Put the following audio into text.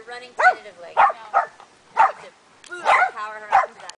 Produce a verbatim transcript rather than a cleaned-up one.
You're running tentatively. No. You have to power her up into that.